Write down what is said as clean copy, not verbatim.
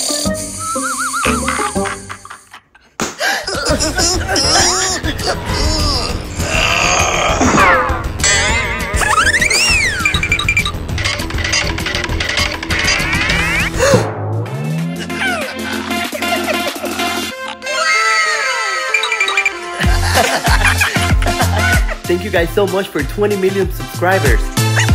Thank you guys so much for 20 million subscribers.